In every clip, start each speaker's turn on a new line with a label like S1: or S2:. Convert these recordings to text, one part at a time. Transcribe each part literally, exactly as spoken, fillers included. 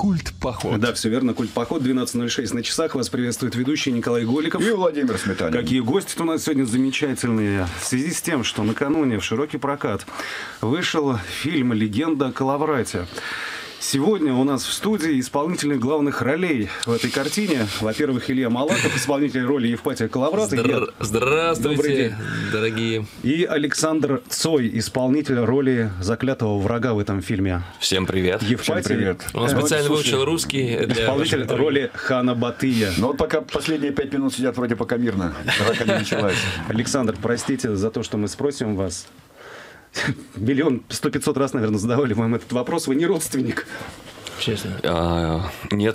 S1: Культ-поход.
S2: Да, все верно. Культ-поход. двенадцать ноль шесть на часах. Вас приветствует ведущий Николай Голиков.
S3: И Владимир Сметанин.
S2: Какие гости у нас сегодня замечательные. В связи с тем, что накануне в широкий прокат вышел фильм «Легенда о Коловрате». Сегодня у нас в студии исполнители главных ролей в этой картине. Во-первых, Илья Малаков, исполнитель роли Евпатия Коловрата.
S4: Здра... Здравствуйте, дорогие.
S2: И Александр Цой, исполнитель роли заклятого врага в этом фильме.
S4: Всем привет.
S2: Евпатий.
S3: Всем привет.
S4: Он специально выучил русский.
S2: Исполнитель роли хана Батыя.
S3: Ну вот пока последние пять минут сидят вроде пока мирно. Драка не началась.
S2: Александр, простите за то, что мы спросим вас. Миллион сто пятьсот раз, наверное, задавали вам этот вопрос. Вы не родственник?
S4: Честно.
S5: А, нет.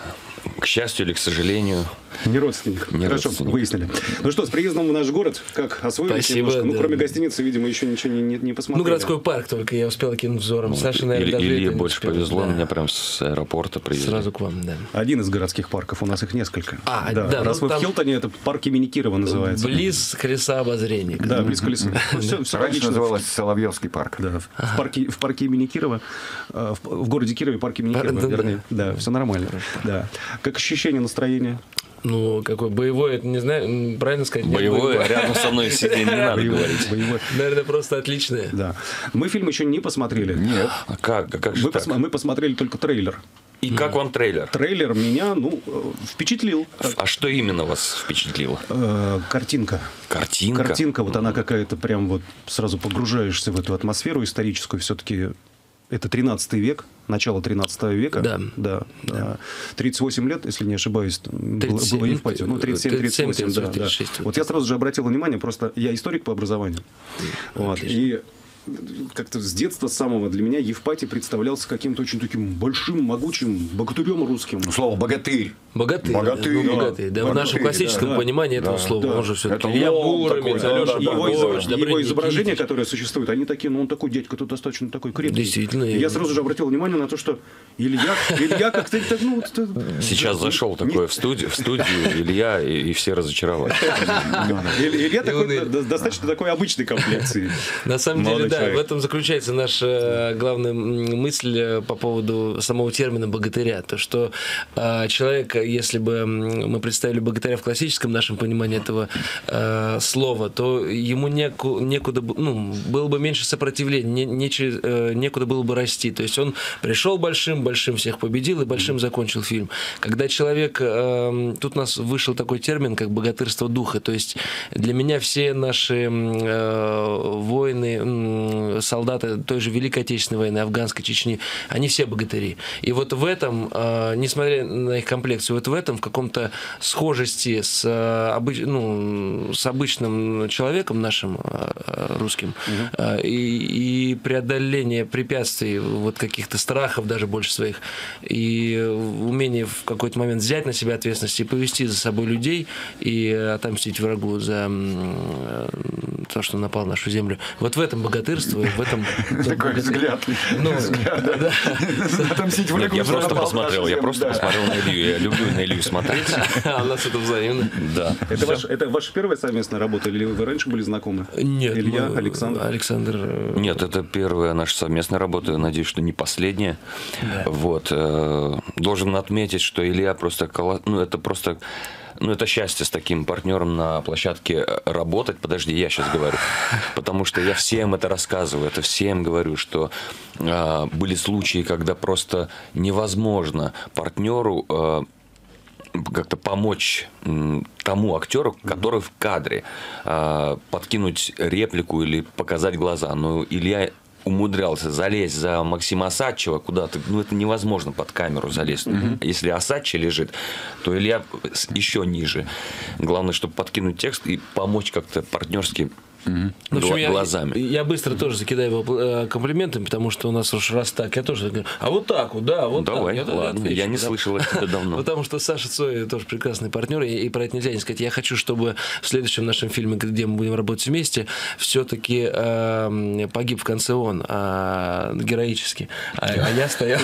S5: К счастью или к сожалению.
S2: Не родственник.
S5: Не
S2: Хорошо,
S5: родственник.
S2: выяснили. Ну что, с приездом в наш город, как освоились
S4: Спасибо,
S2: немножко? Ну,
S4: да.
S2: кроме гостиницы, видимо, еще ничего не, не, не посмотрели.
S4: Ну, городской парк только я успел кинуть взором.
S5: Вот,
S4: Саша, наверное,
S5: Или,
S4: даже
S5: Илье
S4: это не
S5: больше
S4: успел.
S5: повезло,
S4: Да.
S5: меня прям с аэропорта привезли.
S4: Сразу к вам, да.
S2: Один из городских парков, у нас их несколько.
S4: А,
S2: да.
S4: да,
S2: Раз
S4: ну,
S2: вы
S4: там-
S2: в Хилтоне, это парк имени Кирова называется.
S4: Близ колеса обозрения.
S2: Да, близ колеса. Ну, все, все
S3: Раньше
S2: логично.
S3: называлось Соловьевский парк.
S2: Да, в, в парке, в парке имени Кирова, э, в, в городе Кирове, парк имени
S4: Да,
S2: Кирова,
S4: да,
S2: вернее. Да, все нормально. Да. Как ощущение, настроение?
S4: Ну, какой боевой, это не знаю, м, правильно сказать? Нет,
S5: Боевой, а рядом со мной сидеть не надо говорить.
S2: Боевой.
S4: Наверное, просто отличное.
S2: Да. Мы фильм еще не посмотрели.
S3: Нет.
S5: А как? А как же
S2: Мы,
S5: так?
S2: посма- мы посмотрели только трейлер.
S5: И как вам трейлер?
S2: Трейлер меня, ну, э, впечатлил.
S5: А что именно вас впечатлило?
S2: Э, картинка.
S5: Картинка?
S2: Картинка, вот она какая-то прям вот сразу погружаешься в эту атмосферу историческую. Все-таки это тринадцатый век, начало тринадцатого века.
S4: Да.
S2: Да. да. тридцать восемь лет, если не ошибаюсь, было,
S4: тридцать семь,
S2: было Евпатию. Ну, тридцать семь тридцать восемь, да, да.
S4: тридцать шесть.
S2: Вот я сразу же обратил внимание, просто я историк по образованию. Вот, и как-то с детства самого для меня Евпатий представлялся каким-то очень таким большим, могучим богатырем русским.
S3: Слово «богатырь».
S4: Богатый.
S3: Богатырь,
S4: да, ну,
S3: да.
S4: богатый. Да, в
S3: Богатырь,
S4: нашем классическом
S2: да.
S4: понимании этого
S3: Да.
S4: слова.
S2: Да.
S4: Он же все-таки
S3: Это
S4: Илья
S3: лом
S4: Муромец,
S3: такой,
S4: Алеша
S3: да, да,
S2: Его,
S3: да.
S2: изо-
S4: Попович,
S2: его
S4: Добрыня
S2: изображения,
S4: Никитич.
S2: которые существуют, они такие, ну он такой дядька, тут достаточно такой крепкий.
S4: Действительно.
S2: И я сразу же обратил внимание на то, что Илья, Илья как-то так, ну, вот, э,
S5: Сейчас зашел такое в студию, в студию Илья, и, и все разочаровались.
S2: Иль- Илья такой,
S4: унылый.
S2: до- достаточно такой обычной комплекции.
S4: На самом деле,
S2: Молодой
S4: да,
S2: человек.
S4: в этом заключается наша главная м, мысль э, по поводу самого термина «богатыря». То, что э, человек, если бы м, мы представили богатыря в классическом нашем понимании этого э, слова, то ему неку- некуда, б- ну, было бы меньше сопротивления, не- нече- э, некуда было бы расти. То есть он пришел большим, большим всех победил и большим закончил фильм. Когда человек... э, тут у нас вышел такой термин, как богатырство духа. То есть для меня все наши м, э, воины, м, солдаты той же Великой Отечественной войны, Афганской, Чечни, они все богатыри. И вот в этом, э, несмотря на их комплекцию, вот в этом в каком-то схожести с, э, обыч- ну, с обычным человеком нашим э, русским э, и, и преодоление препятствий, вот каких-то страхов даже больше своих, и умение в какой-то момент взять на себя ответственность и повести за собой людей и отомстить врагу за м, э, то, что напал на нашу землю. Вот в этом богатырство, и в этом...
S3: Такой взгляд.
S4: Ну, да.
S3: Отомстить
S5: Нет,
S3: врагу
S5: я
S3: за
S5: просто
S3: напал на
S5: посмотрел,
S3: нашу
S5: я
S3: землю,
S5: просто
S3: да.
S5: посмотрел на Илью. Я люблю на Илью смотреть.
S4: А у нас это взаимно.
S5: Да.
S2: Это, ваш, это ваша первая совместная работа, или вы раньше были знакомы?
S4: Нет.
S2: Илья,
S4: мы-
S2: Александр?
S4: Александр. э,
S5: Нет, это первая наша совместная работа. Я надеюсь, что не последняя. Вот. э, Должен отметить, что Илья просто... коло- Ну, это просто... Ну, это счастье с таким партнером на площадке работать. Подожди, я сейчас говорю. Потому что я всем это рассказываю. Это всем говорю, что э, были случаи, когда просто невозможно партнеру... Э, как-то помочь м, тому актеру, который в кадре, э, подкинуть реплику или показать глаза. Но Илья умудрялся залезть за Максима Осадчего куда-то. Ну, это невозможно под камеру залезть. Mm-hmm. Если Осадчий лежит, то Илья еще ниже. Главное, чтобы подкинуть текст и помочь как-то партнерски.
S4: Ну, в общем, я,
S5: глазами.
S4: я быстро тоже закидаю его э, комплиментами, потому что у нас уж раз так, я тоже говорю, а вот так вот, да, вот
S5: Давай,
S4: так. Я,
S5: ладно,
S4: отвечу,
S5: я не
S4: да.
S5: слышал от тебя давно.
S4: Потому что Саша Цой тоже прекрасный партнер, и, и про это нельзя не сказать. Я хочу, чтобы в следующем нашем фильме, где мы будем работать вместе, все-таки э, погиб в конце он, э, героически, а, а я стоял.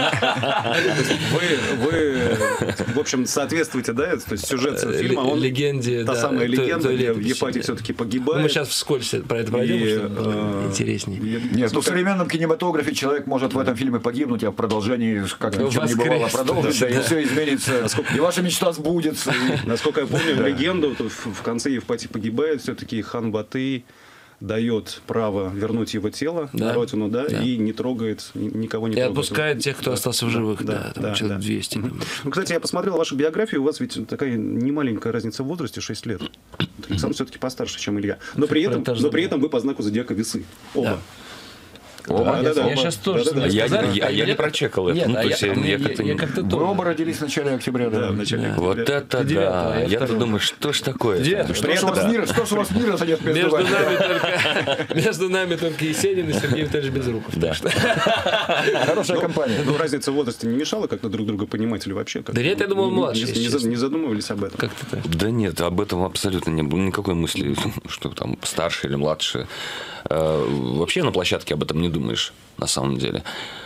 S2: Вы, вы, в общем, соответствуете, да? То есть сюжет фильма, он
S4: Легенде,
S2: та
S4: да,
S2: самая
S4: той-
S2: легенда,
S4: той
S2: где
S4: летописи,
S2: Евпатий
S4: да.
S2: все-таки
S4: Ну,
S2: погибает.
S4: мы сейчас в вскользь про это пройдем,
S2: И,
S4: чтобы было
S2: э,
S4: интереснее.
S3: Нет, ну в современном кинематографе человек может в этом фильме погибнуть, а в продолжении, как ни в чем не бывало,
S4: Воскреснуть.
S3: продолжится, и все изменится, и ваша мечта сбудется. и-
S2: Насколько я помню, легенду, то в в конце Евпатий погибает, все-таки хан Батый дает право вернуть его тело
S4: Да.
S2: на родину, да,
S4: Да.
S2: и не трогает, ни- никого не
S4: И
S2: трогает.
S4: отпускает тех, кто
S2: Да.
S4: остался в живых, да,
S2: Да,
S4: там
S2: да,
S4: человек
S2: да.
S4: двести.
S2: Мгм. Ну, кстати, я посмотрел вашу биографию, у вас ведь такая немаленькая разница в возрасте, шесть лет. Вот Александр все-таки постарше, чем Илья. Но при этом,
S4: Про это
S2: но при этом вы по знаку зодиака весы. Оба.
S4: Да.
S3: Оба.
S2: Да, да, да.
S4: Я сейчас тоже
S2: Да, да, да.
S4: мне
S5: Я-
S4: сказали,
S5: я-
S4: а
S5: я не прочекал это.
S4: Нет,
S5: Ну,
S4: а
S5: то
S4: я,
S5: есть я-
S4: а мне-
S5: я
S4: я-
S5: как-то
S4: я
S5: не-
S4: как-то
S3: Вы
S4: тоже.
S3: оба родились в начале октября,
S2: Да,
S3: да.
S2: в начале
S5: Вот
S2: октября.
S5: это
S4: Ты девятого,
S5: да.
S4: а я
S5: Я-то
S4: второго.
S5: думаю, что ж такое?
S4: Девятого.
S3: Что ж у вас мира, что ж у вас мира нет между
S4: Между
S3: вами?
S4: нами только, между нами только Есенин и Сергей Витальевич Безруков.
S5: Да.
S3: Хорошая компания.
S2: Ну, разница в возрасте не мешала как-то друг друга понимать или вообще? как-то?
S4: Да нет, я думал,
S2: Не-
S4: младше,
S2: не-
S4: если
S2: Не, за-
S4: честно.
S2: не задумывались об этом?
S4: Как-то так.
S5: Да нет, об этом абсолютно не было никакой мысли, что там старше или младше. Э, Вообще на площадке об этом не думаешь, на самом деле.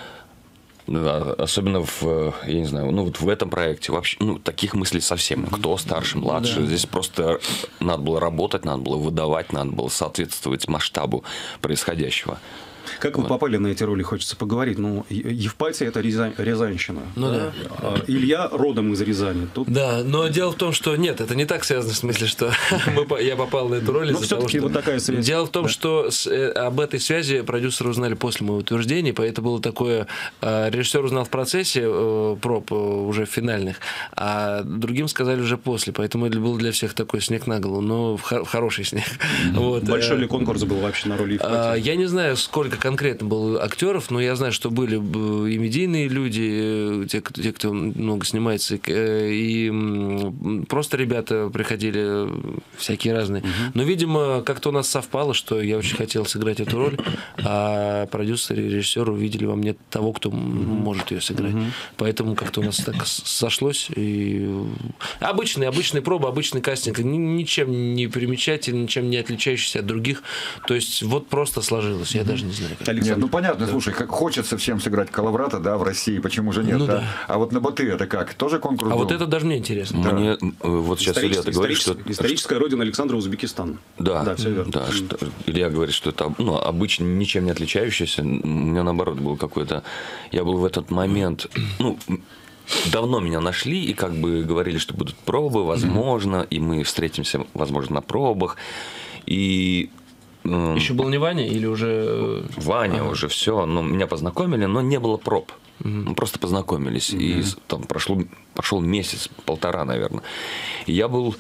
S5: Да, особенно в, я не знаю, ну вот в этом проекте вообще, ну, таких мыслей совсем. Кто старше, младше. Здесь просто надо было работать, надо было выдавать, надо было соответствовать масштабу происходящего.
S2: Как вы попали на эти роли, хочется поговорить. Ну, Е- Евпатия – это Рязань, Рязанщина.
S4: Ну да.
S2: А Илья родом из Рязани. Тут
S4: Да, но дело в том, что нет, это не так связано в смысле, что мы по- я попал на эту роль.
S2: Ну,
S4: из-за
S2: всё-таки
S4: того,
S2: вот
S4: что-
S2: такая связь.
S4: Дело в том, что с- э, об этой связи продюсеры узнали после моего утверждения, поэтому было такое... э, Режиссер узнал в процессе э, проб э, уже финальных, а другим сказали уже после, поэтому это был для всех такой снег на голову, но в хо- в хороший снег. Вот,
S2: большой
S4: э,
S2: ли конкурс был вообще на роли
S4: А,
S2: Евпатии?
S4: Я не знаю, сколько конкретно было актеров, но я знаю, что были б- и медийные люди, э, те, кто, те, кто много снимается, и, э, и м, просто ребята приходили э, всякие разные. Но, видимо, как-то у нас совпало, что я очень хотел сыграть эту роль, а продюсеры и режиссеры увидели во мне того, кто м, может ее сыграть. Поэтому как-то у нас так с- сошлось. И... Обычные, обычные пробы, обычный кастинг, ни- ничем не примечательный, ничем не отличающийся от других. То есть вот просто сложилось, я даже не знаю. Как.
S3: Нет,
S2: Александр,
S3: ну понятно, слушай, как хочется всем сыграть Калаврата, да, в России, почему же нет,
S4: Ну
S3: да?
S4: да.
S3: А вот на Баты это как? Тоже конкурс
S4: А
S3: был?
S4: вот это даже мне интересно.
S5: Мне э, вот сейчас Илья, ты говоришь, что...
S2: историческая, историческая родина Александра Узбекистан.
S5: Да,
S2: Да, все верно.
S5: да, что, Илья говорит, что это ну, обычно ничем не отличающийся. У меня наоборот был какой-то... Я был в этот момент... Ну, давно меня нашли и как бы говорили, что будут пробы, возможно, и мы встретимся, возможно, на пробах. И... м,
S4: Еще был не Ваня или уже...
S5: Ваня уже все, но меня познакомили, но не было проб. Мы просто познакомились. И с- там прошло, прошел месяц, полтора, наверное. И я был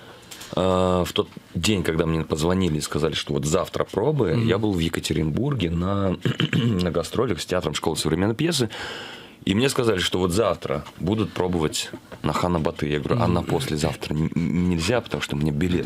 S5: э, в тот день, когда мне позвонили и сказали, что вот завтра пробы, я был в Екатеринбурге на, на гастролях с театром школы современной пьесы. И мне сказали, что вот завтра будут пробовать на Хана Баты. Я говорю, а на послезавтра н- нельзя, потому что мне билет.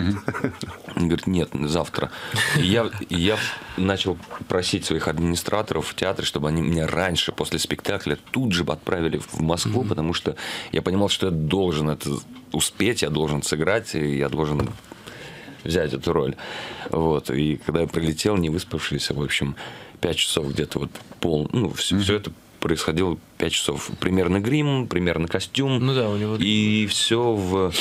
S5: Он говорит, нет, завтра. И я, и я начал просить своих администраторов в театре, чтобы они меня раньше, после спектакля, тут же отправили в Москву, потому что я понимал, что я должен это успеть, я должен сыграть, и я должен взять эту роль. Вот. И когда я прилетел, не выспавшийся, в общем, пять часов где-то вот пол... Ну, все, все это происходило пять часов. Примерно грим, примерно костюм.
S4: Ну да, у него...
S5: И все в...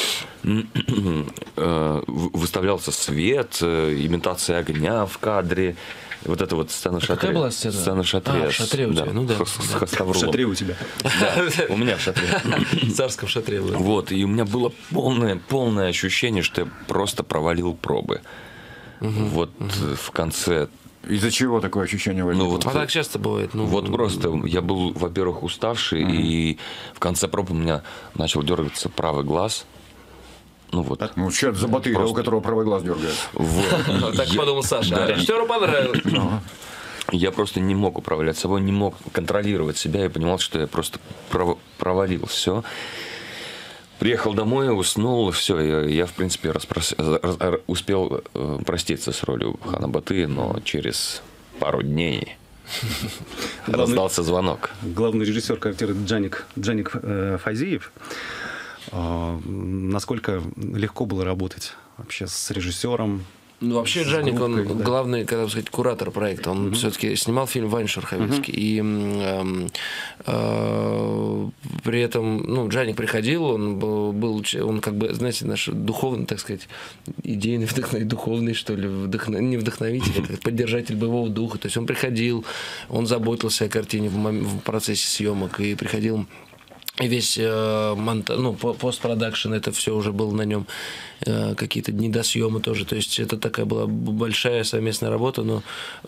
S5: э, выставлялся свет, э, имитация огня в кадре. Вот это вот сцена в
S4: какая
S5: шатре.
S4: была сцена?
S5: Сцена в шатре.
S4: А, в шатре у тебя, ну да,
S5: С, с
S4: да.
S5: Хастоврулом.
S2: В шатре у тебя.
S5: Да, у меня в шатре.
S4: В царском шатре было.
S5: Вот, и у меня было полное, полное ощущение, что я просто провалил пробы. Вот э, в конце.
S3: Из-за чего такое ощущение возникло?
S5: Ну, вот,
S4: А так часто бывает. Ну,
S5: вот просто я был, во-первых, уставший, и в конце проб у меня начал дергаться правый глаз. Ну вот.
S3: Ну, человек за Батыра, у которого правый глаз дергает.
S5: Вот.
S4: Так
S5: Я-
S4: подумал Саша.
S5: да,
S4: А режиссеру понравилось.
S5: Я просто не мог управлять собой, не мог контролировать себя. Я понимал, что я просто пров- провалил все. Приехал домой, уснул, все. Я, я в принципе, распрос... раз- успел э, проститься с ролью Хана Баты, но через пару дней раздался звонок.
S2: Главный режиссер квартиры Джаник, Джаник э, Фазиев. А, насколько легко было работать вообще с режиссером?
S4: Ну, вообще, Джаник, он да. главный, как сказать, куратор проекта. Он mm-hmm. все-таки снимал фильм «Вань Шерховицкий». Mm-hmm. И э, э, при этом, ну, Джаник приходил, он был, был, он как бы, знаете, наш духовный, так сказать, идейный, вдохновитель, духовный, что ли, вдохно, не вдохновитель, а поддержатель боевого духа. То есть он приходил, он заботился о картине в, мом- в процессе съемок и приходил. И весь э, монта... ну, постпродакшн, это все уже было на нем, э, какие-то дни до съема тоже. То есть это такая была большая совместная работа, но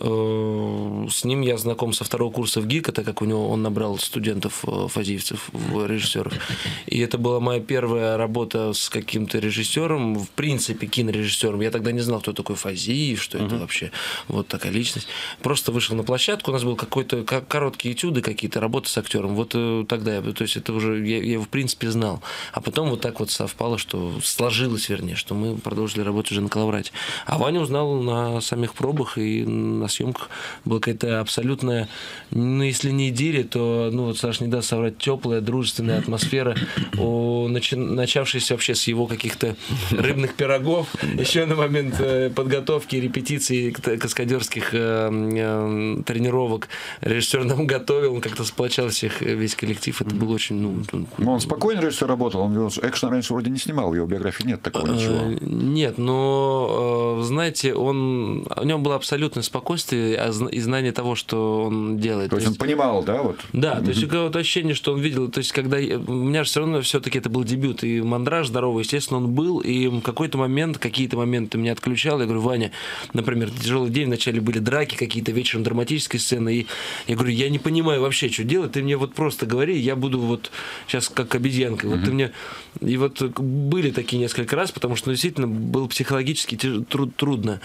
S4: э, с ним я знаком со второго курса в ГИКа, так как у него он набрал студентов, э, фазиевцев, режиссеров. И это была моя первая работа с каким-то режиссером, в принципе, кинорежиссером. Я тогда не знал, кто такой Фазиев, что uh-huh. это вообще вот такая личность. Просто вышел на площадку, у нас был какой-то короткие этюды, какие-то работы с актером. Вот э, тогда я, то есть это уже я, я его в принципе знал. А потом вот так вот совпало, что сложилось, вернее, что мы продолжили работать уже на Калаврате. А Ваня узнал на самих пробах и на съемках. Была какая-то абсолютная, ну, если не идиллия, то, ну, вот Саша не даст соврать, теплая, дружественная атмосфера, о, начи, начавшаяся вообще с его каких-то рыбных пирогов, еще на момент подготовки, репетиций, каскадерских э, э, тренировок. Режиссер нам готовил, он как-то сплочал всех, весь коллектив. Это было очень, ну,
S3: но он спокойно режиссер работал, он экшен раньше вроде не снимал, в его биографии нет такого ничего.
S4: Нет, но, знаете, он, у него было абсолютное спокойствие и знание того, что он делает.
S3: То, то есть он понимал, да? Вот?
S4: Да, mm-hmm. то есть у кого-то ощущение, что он видел, то есть когда, у меня же все равно все-таки это был дебют, и мандраж здоровый, естественно, он был, и в какой-то момент, какие-то моменты меня отключал, я говорю, Ваня, например, тяжелый день, вначале были драки какие-то, вечером драматические сцены, и я говорю, я не понимаю вообще, что делать, ты мне вот просто говори, я буду вот сейчас как обезьянка. Вот mm-hmm. ты мне... И вот были такие несколько раз, потому что ну, действительно было психологически труд, трудно.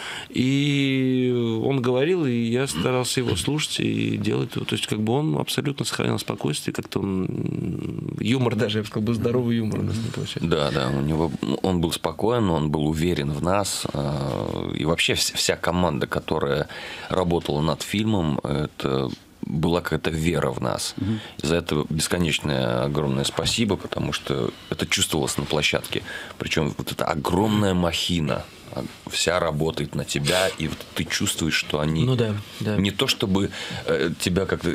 S4: И он говорил, и я старался его слушать и делать. То есть как бы он абсолютно сохранял спокойствие, как-то он... Юмор даже, я бы сказал, был здоровый юмор у нас не получается.
S5: Да, да, у него... Он был спокоен, он был уверен в нас. И вообще вся команда, которая работала над фильмом, это... была какая-то вера в нас. Угу. И за это бесконечное огромное спасибо, потому что это чувствовалось на площадке. Причем вот эта огромная махина вся работает на тебя, и вот ты чувствуешь, что они
S4: ну, да, да.
S5: не то чтобы тебя как-то...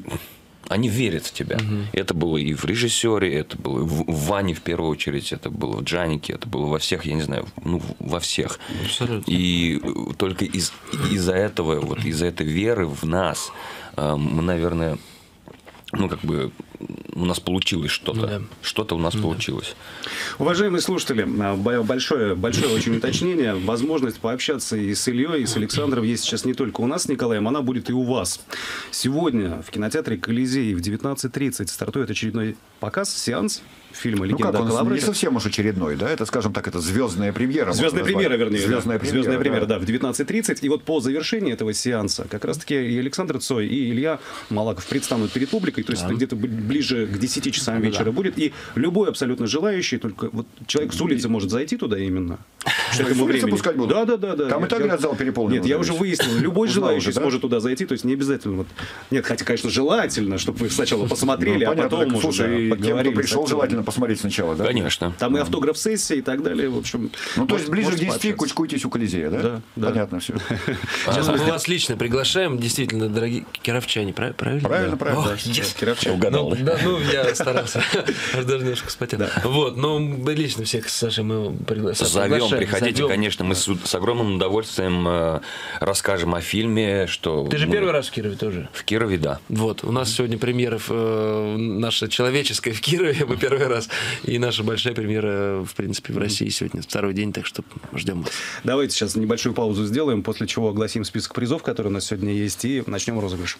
S5: Они верят в тебя. Угу. Это было и в режиссере, это было в Ване в первую очередь, это было в Джанике, это было во всех, я не знаю, ну, во всех.
S4: Абсолютно.
S5: И только из, из-за этого, вот из-за этой веры в нас мы, наверное, ну, как бы, у нас получилось что-то. Ну, да. Что-то у нас ну, получилось.
S2: Уважаемые слушатели, большое, большое очень уточнение. Возможность пообщаться и с Ильей, и с Александром есть сейчас не только у нас с Николаем, она будет и у вас. Сегодня в кинотеатре «Колизей» в девятнадцать тридцать стартует очередной показ, сеанс фильма «Легенда о Калаврате».
S3: Не совсем уж очередной, да? Это, скажем так, это звездная премьера.
S2: Звездная премьера, вернее.
S3: Звездная
S2: да.
S3: премьера,
S2: Звездная премьера, да.
S3: да,
S2: в девятнадцать тридцать. И вот по завершении этого сеанса как раз-таки и Александр Цой, и Илья Малаков предстанут перед публикой. То есть да. это где-то ближе к десяти часам вечера да. будет. И любой абсолютно желающий, только вот человек с улицы может зайти туда именно.
S3: Что этому времени. Пускать будут?
S2: Да, да, да, да.
S3: Там и так я... зал переполнен.
S2: Нет, я уже выяснил. Любой желающий уже, да? сможет туда зайти. То есть не обязательно. Вот... Нет, хотя, конечно, желательно, чтобы вы сначала посмотрели, ну, а потом так, уже
S3: слушай, да, тем, кто пришел, желательно посмотреть сначала. Да?
S5: Конечно.
S2: Там и автограф-сессия и так далее. В общем,
S3: ну, то есть ближе к десяти кучкуйтесь у Колизея, да?
S2: Да, да.
S3: Понятно все.
S4: Сейчас мы вас лично приглашаем, действительно, дорогие кировчане, правильно?
S3: Правильно, правильно.
S2: Кировчане.
S5: Угадал.
S4: Ну, я старался. Аж даже немножко вспотел. Вот, но лично всех с Сашей мы приглашаем.
S5: Зовем, приходите, конечно, мы с огромным удовольствием расскажем о фильме, что...
S4: Ты же первый раз в Кирове тоже?
S5: В Кирове, да.
S4: Вот, у нас сегодня премьера наша человеческая в Кирове, мы первый раз, и наша большая премьера, в принципе, в России сегодня второй день, так что ждем вас.
S2: Давайте сейчас небольшую паузу сделаем, после чего огласим список призов, которые у нас сегодня есть, и начнем розыгрыш.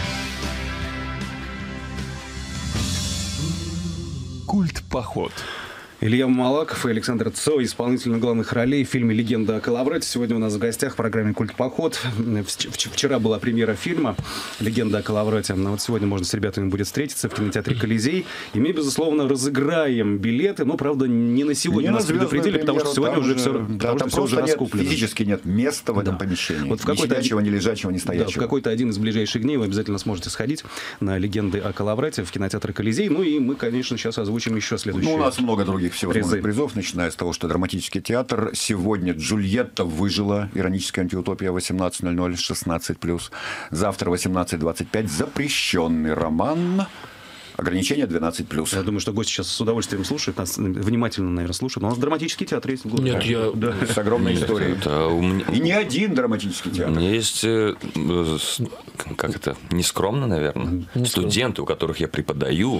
S1: Культ-поход.
S2: Илья Малаков и Александр Цой, исполнители главных ролей в фильме «Легенда о Калаврате». Сегодня у нас в гостях в программе «Культ-поход». Вчера была премьера фильма «Легенда о Калаврате». Но вот сегодня можно с ребятами будет встретиться в кинотеатре «Колизей». И мы, безусловно, разыграем билеты. Но, правда, не на сегодня
S3: не
S2: нас предупредили, потому что сегодня уже все,
S3: да, там
S2: все уже
S3: нет,
S2: раскуплено.
S3: Физически нет места в этом да. помещении. Вот в ни сидячего, ни лежачего, ни стоячего.
S2: Да, в какой-то один из ближайших дней вы обязательно сможете сходить на «Легенды о Калаврате» в кинотеатр «Колизей». Ну и мы, конечно, сейчас озвучим еще следующее.
S3: Ну, у нас много других никаких всевозможных
S2: Призы.
S3: призов, начиная с того, что драматический театр. Сегодня Джульетта выжила, ироническая антиутопия, восемнадцать ноль ноль, шестнадцать плюс. Завтра восемнадцать двадцать пять, запрещенный роман. Ограничение двенадцать плюс.
S2: Я думаю, что гости сейчас с удовольствием слушают нас, внимательно, наверное, слушают. Но у нас драматический театр есть.
S4: Нет, я...
S2: Да.
S3: С огромной историей.
S5: Это у меня,
S3: И не один драматический
S5: у
S3: театр.
S5: меня есть, э, э, с- как это, нескромно, наверное, студенты, у которых я преподаю,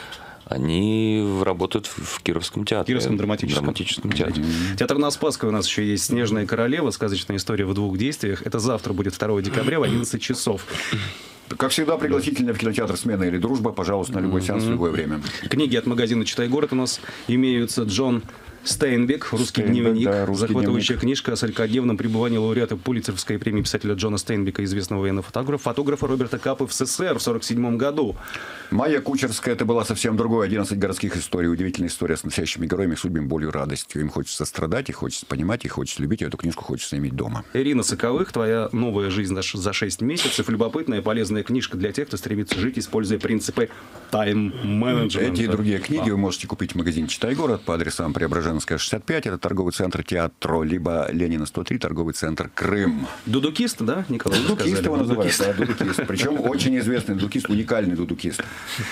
S5: они работают в в Кировском театре.
S2: В Кировском драматическом.
S5: драматическом театре.
S2: Театр на Спасской у нас еще есть «Снежная королева», сказочная история в двух действиях. Это завтра будет второго декабря в одиннадцать часов.
S3: Как всегда, пригласительная в кинотеатр «Смена» или «Дружба». Пожалуйста, на любой сеанс, в любое время.
S2: Книги от магазина «Читай город» у нас имеются. Джон Стейнбек, «Русский
S3: Стейнбек,
S2: дневник».
S3: да, «Русский
S2: Захватывающая
S3: дневник».
S2: книжка о сорокадневном пребывании лауреата Пулитцеровской премии писателя Джона Стейнбека, известного военного фотографа, фотографа Роберта Капы в СССР в сорок седьмом году.
S3: Майя Кучерская, это была совсем другое. одиннадцать городских историй. Удивительная история с настоящими героями, судьбами, болью, радостью. Им хочется страдать, их хочется понимать, их хочется любить. И эту книжку хочется иметь дома.
S2: Ирина Соковых, «Твоя новая жизнь за ш- за шесть месяцев». Любопытная, полезная книжка для тех, кто стремится жить, используя принципы тайм-менеджмента.
S3: Эти и другие книги вы можете купить в магазине «Читай город» по адресам Преображенская, шестьдесят пять. Это торговый центр «Театро», либо Ленина, сто три, торговый центр «Крым».
S2: Дудукист, да, Николай? вы
S3: Дудукист
S2: сказали?
S3: его называют,
S2: Дудукист.
S3: да, дудукист. Причем очень известный дудукист, уникальный дудукист.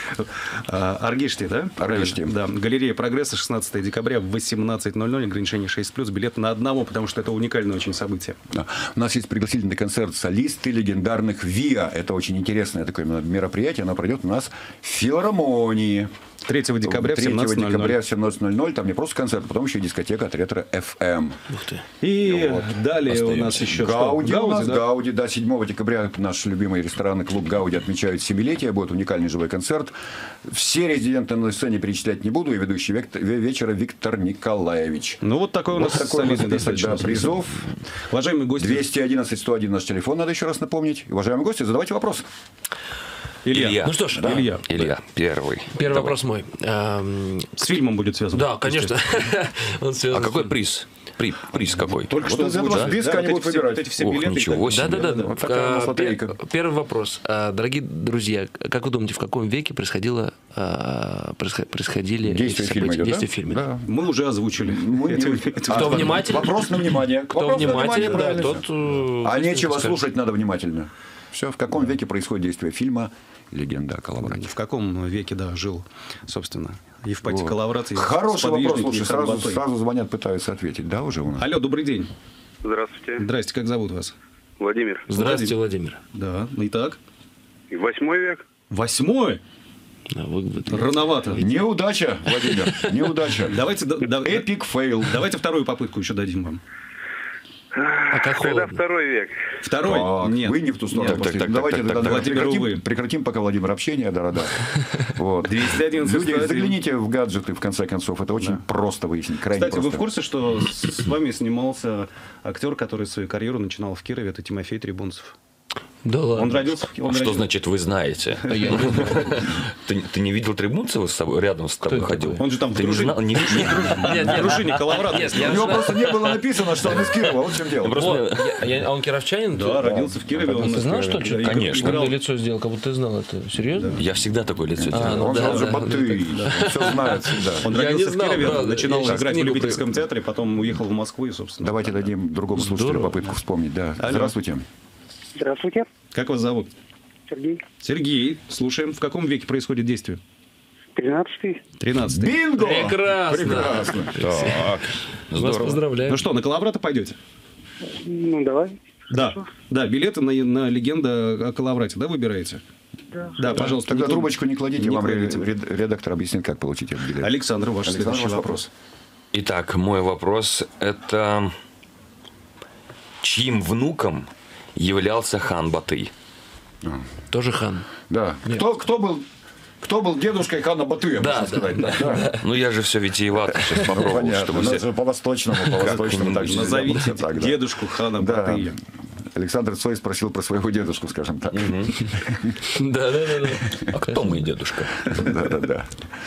S2: А, Аргишти, да?
S3: Аргишти.
S2: Да. Галерея «Прогресса», шестнадцатого декабря в восемнадцать ноль ноль. Ограничение шесть плюс. Билет на одного, потому что это уникальное очень событие.
S3: Да. У нас есть пригласительный концерт солисты легендарных ВИА. Это очень интересное такое мероприятие. Оно пройдет у нас в филармонии.
S2: третьего декабря в семнадцать ноль ноль.
S3: декабря в семнадцать ноль ноль. Там не просто концерт, потом еще и дискотека от Ретро эф эм.
S4: Ух ты.
S2: И далее у нас
S5: Остаемся.
S2: еще
S3: Гауди,
S2: что?
S3: у нас
S2: да?
S3: Гауди, да, седьмого декабря наш любимый ресторанный клуб Гауди отмечает семилетие, будет уникальный живой концерт. Все резиденты на сцене перечислять не буду, и ведущий век- ве- вечера Виктор Николаевич.
S2: Ну, вот такой у
S3: Вот
S2: нас
S3: такой у нас
S2: солидный
S3: список,
S2: достаточно
S3: да, призов.
S2: Уважаемые гости.
S3: двести одиннадцать сто один наш телефон, надо еще раз напомнить. Уважаемые гости, задавайте вопрос.
S2: Илья.
S5: Илья.
S4: Ну что ж,
S2: Да. Илья.
S5: Илья, первый.
S4: первый
S5: Давай.
S4: вопрос мой. Эм,
S2: С фильмом будет связан.
S4: Да, конечно. Он связан
S5: А
S4: с
S5: какой
S4: фильмом.
S5: приз? При, приз какой?
S2: Только
S3: Вот
S2: что
S3: из этого
S2: озвучили,
S3: списка
S2: да,
S3: они
S2: вот
S3: будут
S2: эти все-
S3: выбирать.
S2: вот эти все
S5: Ох,
S2: билеты и
S5: ничего
S2: так далее.
S5: себе.
S4: Да, да, да.
S3: Вот такая у нас
S4: А,
S3: лотерейка.
S4: пер- Первый вопрос. А, Дорогие друзья, как вы думаете, в каком веке происходило, а, происход- происходили
S3: Действие
S4: эти
S3: фильма
S4: события?
S3: идет,
S4: Действие
S3: да?
S4: фильма?
S3: Да.
S2: Мы уже озвучили.
S3: Мы
S2: Эти-
S3: не-
S2: эти-
S4: Кто
S3: А,
S4: внимателен?
S3: Вопрос на внимание.
S4: Кто
S3: Вопрос на
S4: внимателен,
S3: внимание,
S4: да,
S3: правильно
S4: тот...
S3: всё.
S4: э,
S3: А нечего
S4: скажет.
S3: слушать, надо внимательно. Все, в каком веке происходит действие фильма «Легенда о Коловрате»?
S2: В каком веке, да, жил, собственно, Евпатий
S3: Вот.
S2: Коловрат? и
S3: Хороший вопрос,
S2: сподвижники
S3: слушай,
S2: Хан
S3: сразу,
S2: Батой.
S3: сразу звонят, пытаются ответить. Да, уже у нас?
S2: Алло, добрый день.
S6: Здравствуйте,
S2: Здрасте, как зовут вас?
S6: Владимир.
S4: Здравствуйте, Владимир.
S2: Да, ну итак.
S6: Восьмой век.
S2: Восьмой?
S4: Да, вы- вы-
S2: Рановато.
S3: Неудача, Владимир, неудача.
S2: Давайте, да- да-
S3: Эпик фейл.
S2: давайте вторую попытку еще дадим вам.
S4: А как
S6: Тогда
S4: холодно?
S6: второй век.
S2: Второй?
S3: Так,
S2: Нет.
S3: вы не в ту сторону
S5: Нет,
S3: пошли.
S5: так, так,
S3: Давайте
S5: так,
S3: тогда
S5: так,
S2: так.
S3: прекратим,
S2: Владимир, увы.
S3: прекратим пока, Владимир, общение, да-да-да. Вот.
S2: двести одиннадцать,
S3: Люди,
S2: сто один.
S3: загляните в гаджеты, в конце концов. Это очень просто выяснить, крайне
S2: Кстати, вы
S3: просто.
S2: в курсе, что с с вами снимался актер, который свою карьеру начинал в Кирове, это Тимофей Трибунцев?
S4: Да ладно.
S2: Он родился в он
S5: Что
S2: родился-
S5: значит вы знаете? Ты, ты не видел Трибунцева с собой, рядом с тобой
S4: это
S5: ходил?
S2: Он же там в
S5: Ты не
S2: дружине-
S5: знал? Не, не-
S4: Нет,
S2: В
S4: нет,
S2: дружине Коловрата.
S4: Нет,
S3: У
S4: я
S3: него
S4: знаю.
S3: просто не было написано, что он из Кирова. Вот в чем дело.
S5: Просто-
S4: Вот, я- я- А он кировчанин?
S2: Да, родился в Кирове. он
S4: Ты
S2: из
S4: знал,
S2: Кирове.
S4: что ли?
S2: Да, и
S5: Конечно.
S2: играл-
S4: Он лицо сделал, как будто ты знал это. Серьезно?
S5: Я всегда такое лицо
S4: А,
S5: делаю.
S4: ну
S3: Он
S4: да,
S3: же
S4: да,
S3: Батый. Все знает всегда.
S2: Он
S4: Я
S2: родился
S4: не
S2: в
S4: знал,
S2: Кирове,
S4: правда.
S2: начинал
S4: Я сейчас
S2: играть в
S4: книгу
S2: любительском театре, потом уехал в Москву и, собственно.
S3: Давайте дадим другому слушателю
S4: Здорово.
S3: попытку вспомнить. Да.
S2: Алло.
S3: Здравствуйте.
S6: Здравствуйте,
S2: Как вас зовут?
S6: Сергей.
S2: Сергей. Слушаем. В каком веке происходит действие?
S6: Тринадцатый.
S2: Тринадцатый.
S3: Бинго!
S4: Прекрасно.
S3: Прекрасно.
S5: Так,
S4: Вас
S5: здорово.
S4: поздравляю.
S2: Ну что, на Коловрата пойдете?
S6: Ну, давай.
S2: Да. Да, билеты на, на «Легенда о Коловрате», да, выбираете?
S6: Да.
S2: Да, пожалуйста.
S3: Тогда
S2: не кла-
S3: трубочку не кладите,
S2: не
S3: вам
S2: кладите.
S3: ре- ре- редактор объяснит, как получить этот билет.
S2: Александр, ваш
S3: Александр,
S2: следующий
S3: ваш
S2: вопрос.
S5: Итак, мой вопрос – это чьим внуком являлся хан Батый?
S4: Тоже хан.
S3: Да. Кто, кто, был, кто был дедушкой хана Батыя,
S4: Да,
S3: можно сказать?
S4: да,
S3: Да.
S5: Ну, я же все витиевато сейчас
S3: Ну,
S5: попробовал,
S3: понятно.
S5: чтобы
S3: У нас
S5: все...
S3: же по-восточному, по-восточному. так же
S2: Назовите
S3: так, да.
S2: дедушку хана
S3: Да.
S2: Батыя.
S3: Александр Цой спросил про своего дедушку, скажем так.
S4: Да, да, да.
S5: А кто мой дедушка?
S3: Да-да-да.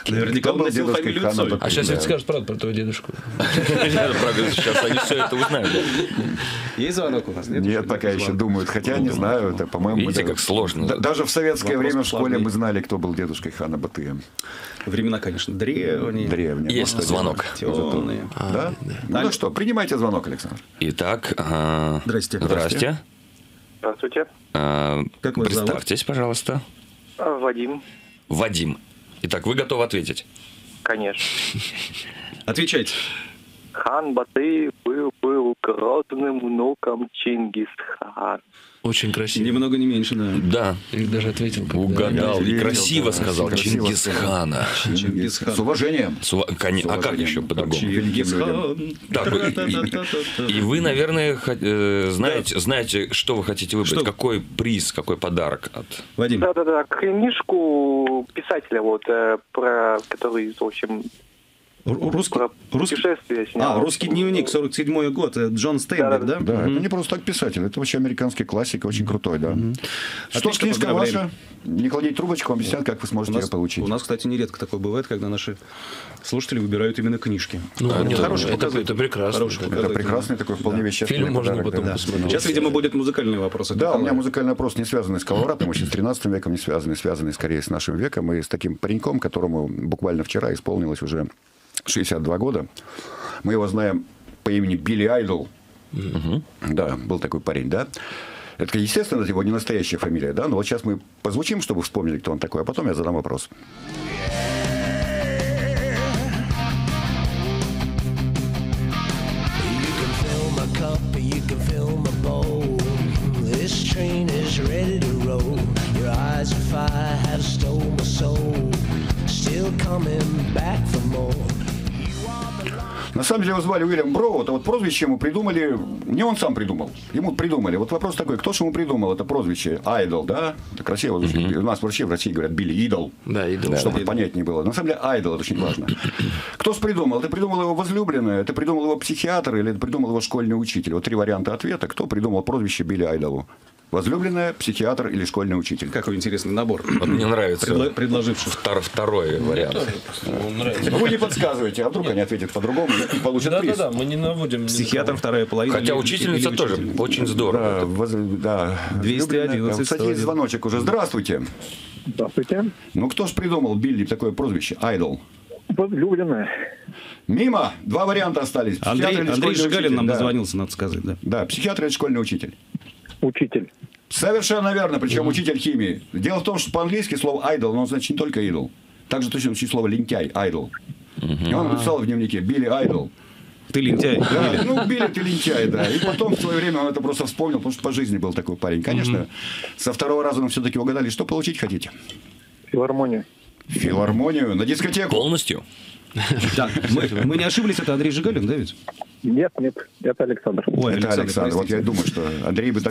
S2: Наверняка он
S3: был
S2: носил
S3: дедушкой
S2: фамилию
S3: Хана
S2: Цой.
S3: Батыя?
S4: А сейчас ведь
S3: Да.
S4: скажут правду про твоего дедушку.
S5: Сейчас они все это узнают.
S2: Есть звонок у нас?
S3: Нет, пока еще думают. Хотя, не знаю, это, по-моему...
S5: Видите,
S3: да.
S5: как сложно.
S3: Да- Даже в советское
S2: Вопрос
S3: время в школе
S2: посложнее.
S3: мы знали, кто был дедушкой Хана Батыя.
S2: Времена, конечно, древние.
S3: Древние.
S5: Есть
S3: Господи.
S5: звонок.
S2: Темные.
S3: Да? Ну, ну что, принимайте звонок, Александр.
S5: Итак, а,
S2: Здрасте.
S5: здрасте.
S6: Здравствуйте.
S5: А,
S2: Как вас зовут?
S5: Представьтесь, пожалуйста.
S6: А, Вадим,
S5: Вадим. Итак, вы готовы ответить?
S6: конечно.
S2: Отвечайте.
S6: Хан Батый был, был грозным внуком Чингисхана.
S4: Очень красиво.
S2: Ни много, ни меньше, да.
S5: Да.
S4: Или даже ответил. когда-
S5: Угадал. И
S3: ответил,
S5: красиво
S3: да.
S5: сказал.
S3: Красиво
S5: Чингисхана.
S2: Чингисхан.
S3: С уважением.
S5: С ува- коне- А как еще по-другому?
S2: Чингисхан.
S5: Так, и, и вы, наверное, хо- э, знаете, знаете, что вы хотите выбрать?
S2: Что?
S5: Какой приз, какой подарок от...
S2: Вадим,
S6: Да-да-да, книжку писателя, вот, э, про который, в общем,
S2: ру- русский,
S6: про
S2: русский,
S6: путешествие снял.
S2: а, русский дневник, сорок седьмой год, э, Джон Стейнбек, да?
S3: Да, это не просто так писатель, это вообще американский классик, очень крутой, да. Что ж,
S2: Отлично,
S3: книжка
S2: поздравляем.
S3: ваша. Не кладите трубочку, вам объяснят, как вы
S2: У
S3: сможете ее
S2: нас,
S3: получить.
S2: у нас, кстати, нередко такое бывает, когда наши слушатели выбирают именно книжки.
S4: Ну,
S2: это,
S4: это-
S2: хороший
S4: это-
S2: показатель.
S4: это прекрасно,
S2: Хороший
S4: да.
S3: Это
S2: показатель.
S3: прекрасный такой вполне вещественный
S4: Фильм можно
S3: подарок,
S4: потом
S3: да.
S4: посмотреть.
S2: Сейчас, видимо, будет музыкальный вопрос. от
S3: Да, у меня
S2: Николая.
S3: музыкальный вопрос не связанный с Колорадом, очень с тринадцатым веком не связанный, связанный скорее с нашим веком и с таким пареньком, которому буквально вчера исполнилось уже шестьдесят два года. Мы его знаем по имени Билли Айдол. Да, был такой парень, да. Это, естественно, его не настоящая фамилия, да, но вот сейчас мы позвучим, чтобы вспомнили, кто он такой, а потом я задам вопрос.
S7: You can fill my cup, you can fill my bowl. This train is ready to roll. Your eyes of fire have stole my soul. Still coming back for more.
S3: На самом деле его звали Уильям Броу, это вот прозвище ему придумали, не он сам придумал, ему придумали. Вот вопрос такой, кто же ему придумал это прозвище? Айдол, да? Это красиво звучит. У нас вообще в России говорят Билли Идол.
S4: Да, идол.
S3: Чтобы понятнее было. На самом деле айдол, это очень важно. Кто же придумал? Это придумал его возлюбленная, это придумал его психиатр или это придумал его школьный учитель? Вот три варианта ответа. Кто придумал прозвище Билли Айдолу? Возлюбленная, психиатр или школьный учитель?
S2: Какой интересный набор.
S5: Вот мне нравится
S2: Предло- предложивший.
S5: втор- второй вариант.
S3: Ну, вы не подсказываете, а вдруг они ответят по-другому и получат приз.
S4: Да-да-да, мы не наводим.
S2: Психиатр, вторая половина.
S5: Хотя
S2: или-
S5: учительница
S2: или
S5: тоже
S2: учитель.
S5: очень здорово.
S3: Да, воз- да.
S2: двести одиннадцать,
S3: Кстати,
S2: сто
S3: есть звоночек уже. Здравствуйте.
S6: Здравствуйте.
S3: Ну, кто ж придумал Билли такое прозвище? Айдол.
S6: Возлюбленная.
S3: Мимо. Два варианта остались. Психиатр
S2: Андрей,
S3: или
S2: Андрей
S3: школьный
S2: Жигалин
S3: учитель?
S2: нам
S3: Да.
S2: дозвонился, надо сказать, да.
S3: Да, психиатр или школьный учитель?
S6: Учитель.
S3: Совершенно верно, причем учитель химии. Дело в том, что по-английски слово «айдол», оно значит не только «идол». Также точно звучит слово «лентяй», «айдол». И он написал в дневнике «Билли Айдол».
S2: Ты лентяй.
S3: Да, ну, Билли, ты лентяй, да. И потом в свое время он это просто вспомнил, потому что по жизни был такой парень. Конечно, со второго раза мы все-таки угадали. Что получить хотите?
S6: Филармония.
S3: Филармонию на дискотеку.
S5: Полностью?
S2: Так, мы, мы не ошиблись, это Андрей Жигалин, да ведь?
S6: Нет, нет, это Александр.
S2: Ой,
S3: Это Александр. Вот я
S2: простите.
S3: думаю, что Андрей бы так...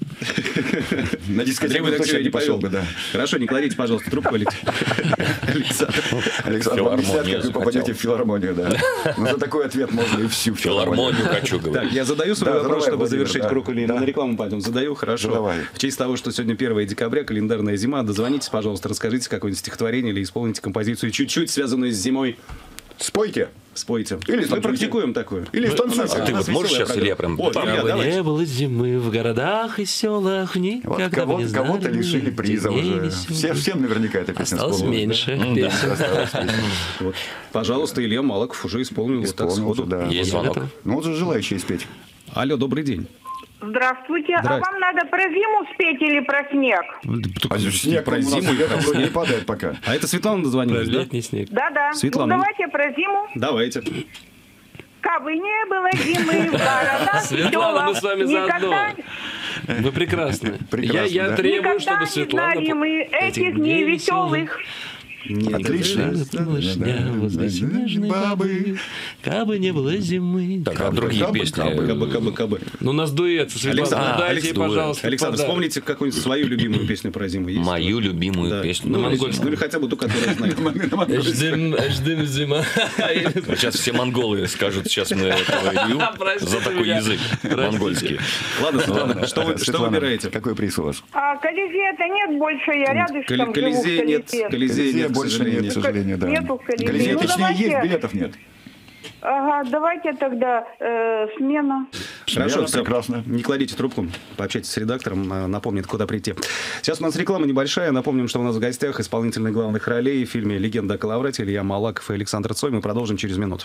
S3: На
S2: Андрей
S3: дискотеку
S2: бы так
S3: точно
S2: сегодня
S3: не пошел бы, да.
S2: Хорошо, не кладите, пожалуйста, трубку, Алекс- Александр.
S3: Alександр, вам объяснят,
S5: Филармонию
S3: как вы попадете
S5: захотел.
S3: в филармонию, да. Но за такой ответ можно и всю филармонию.
S5: Филармонию хочу
S2: Так,
S5: говорить.
S2: я задаю свой
S3: Да,
S2: вопрос,
S3: задавай,
S2: чтобы
S3: Владимир,
S2: завершить
S3: да.
S2: круг, или
S3: Да.
S2: на рекламу пойдем. Задаю, хорошо.
S3: Задавай.
S2: В честь того, что сегодня первое декабря, календарная зима, дозвонитесь, пожалуйста, расскажите какое-нибудь стихотворение или исполните композицию чуть-чуть, связанную с зимой.
S3: Спойте.
S2: Спойте.
S3: Или
S2: Мы
S3: станцуйте.
S2: практикуем такое.
S3: Или станцуйте.
S5: А ты вот можешь сейчас или я прям...
S2: О,
S5: Пам.
S2: Илья,
S4: Кабы
S2: давайте.
S4: не было зимы в городах и селах, никогда
S3: Вот
S4: бы
S3: кого-
S4: не знали
S3: кого-то лишили приза
S4: дней
S3: уже.
S4: веселых.
S3: Все, всем наверняка эта песня
S4: Осталось
S3: вспомнилась,
S4: меньше
S3: да?
S4: песен.
S3: Осталось меньше.
S2: Вот. Пожалуйста, Илья Малаков уже исполнил вот так
S3: Исполнился,
S2: сходу.
S3: да.
S5: Есть звонок.
S3: Ну, вот же желающие спеть.
S2: Алло, добрый день.
S8: Здравствуйте.
S2: Здрасте.
S8: А вам надо про зиму спеть или про снег?
S3: А снег
S2: про
S3: у нас
S2: зиму.
S3: летом вроде не падает пока.
S2: А это Светлана дозвонилась, да?
S4: Летний снег.
S8: Да-да.
S2: Светлана.
S8: Ну, давайте про зиму.
S2: Давайте.
S8: Кабы не было зимы в городах и
S4: Светлана, мы
S8: селах,
S4: с вами
S8: никогда,
S4: заодно. Вы прекрасны.
S3: Прекрасно,
S4: Я, я
S3: да.
S4: требую,
S8: никогда
S4: чтобы
S8: не
S4: Светлана...
S8: знали мы этих дней веселых.
S3: Отлично.
S4: Малышня возле снежной бабы, кабы не было зимы.
S5: Так, а другие
S3: Кабы,
S5: песни?
S3: кабы.
S2: Кабы, кабы, кабы.
S4: Ну, у нас дуэт. Светлана,
S2: Александр,
S4: дайте,
S2: Александр,
S4: пожалуйста,
S2: Александр,
S4: подарок.
S2: вспомните какую-нибудь свою любимую песню про зиму. Есть?
S5: Мою любимую
S2: Да.
S5: песню.
S2: Ну,
S5: На
S2: или-
S5: монгольском.
S2: ну, или хотя бы ту, которую знаете.
S4: Ждем, ждем зима.
S5: Вот сейчас все монголы скажут, сейчас мы этого Илью
S4: Простите
S5: за такой
S4: меня.
S5: язык
S4: Простите.
S5: монгольский.
S2: Ладно, Светлана, что вы, что
S3: Светлана,
S2: выбираете?
S3: Какой приз у вас?
S8: А Колизея-то нет больше, я рядышком
S2: Коли-
S8: живу в
S2: Колизея нет,
S8: Колизее.
S2: Колизея нет, к
S3: больше больше нет, к сожалению, да.
S8: Нету, к
S3: Галерея,
S8: сожалению. Ну,
S3: точнее,
S8: давайте-
S3: есть, билетов нет.
S8: Ага, давайте тогда э, смена.
S2: Хорошо,
S3: Смена,
S2: все.
S3: прекрасно.
S2: Не кладите трубку, пообщайтесь с редактором, э, напомнит, куда прийти. Сейчас у нас реклама небольшая. Напомним, что у нас в гостях исполнительные главных ролей в фильме «Легенда о Коловрате» Илья Малаков и Александр Цой. Мы продолжим через минуту.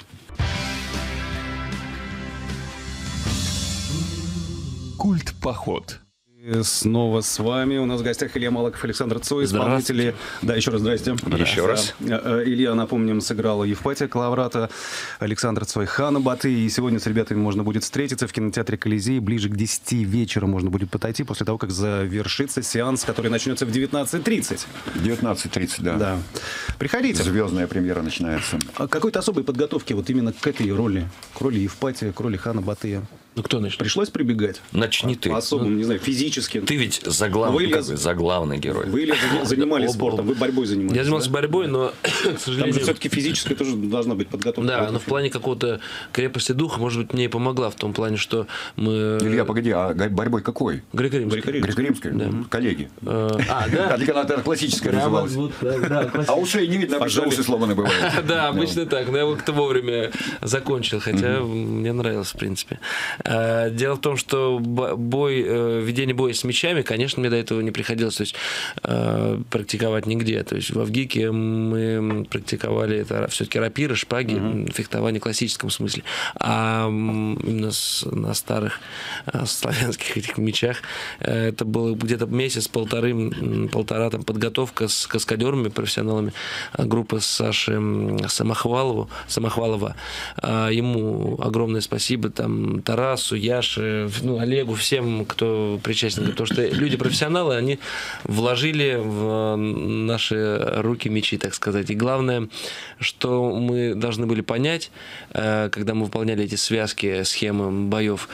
S1: Культ поход.
S2: И снова с вами. У нас в гостях Илья Малаков, Александр Цой, исполнители. Да, еще раз здрасте.
S5: Еще раз.
S2: Э, Илья, напомним, сыграла Евпатия Коловрата, Александр Цой Хана Баты. И сегодня с ребятами можно будет встретиться в кинотеатре «Колизей». Ближе к десяти вечера можно будет подойти после того, как завершится сеанс, который начнется в девятнадцать тридцать.
S3: девятнадцать тридцать, да.
S2: Да. Приходите.
S3: Звездная премьера начинается.
S2: А какой-то особой подготовки вот именно к этой роли, к роли Евпатия, к роли Хана Батыя?
S4: Ну, кто начнет?
S2: Пришлось прибегать?
S5: Начни ты.
S2: По особому, не знаю, физически.
S5: Ты ведь заглавный,
S2: Вы, Илья,
S5: как бы, заглавный герой.
S2: Вы, Илья, заня- занимались
S4: Оба.
S2: спортом, вы борьбой занимались.
S4: Я занимался
S2: да?
S4: борьбой, но, к
S2: Там же
S4: сожалению...
S2: все-таки физически тоже должна быть подготовка.
S4: Да, но в плане какого-то крепости духа, может быть, мне и помогла в том плане, что мы...
S3: Илья, погоди, а га- борьбой какой?
S4: Греко-римский.
S3: Греко-римской? М, Коллеги.
S4: Э, А, да?
S3: А для каната классическая
S4: Прямо
S3: называлась.
S4: вот, да, да,
S3: А
S4: классическая.
S3: ушей не видно, обычно
S2: Пожали.
S3: уши сломаны бывают.
S4: Да, обычно так. Но я как-то вовремя закончил, хотя мне нравилось, в принципе. А, Дело в том, что бо- бой, э, ведение боя с мячами, конечно, мне до этого не приходилось, то есть э, практиковать нигде. То есть в Авгике мы практиковали это все-таки рапиры, шпаги, фехтование в классическом смысле. А м, именно с- на старых э, славянских этих мячах э, это было где-то месяц-полторы, м, полтора там подготовка с каскадерами, профессионалами, а, группа Саши м, Самохвалову, Самохвалова. А, Ему огромное спасибо, там, Тарасу, Яше, ну, Олегу, всем, кто причастен, потому что люди профессионалы, они вложили в наши руки мячи, так сказать. И главное, что мы должны были понять, э, когда мы выполняли эти связки, схемы боев,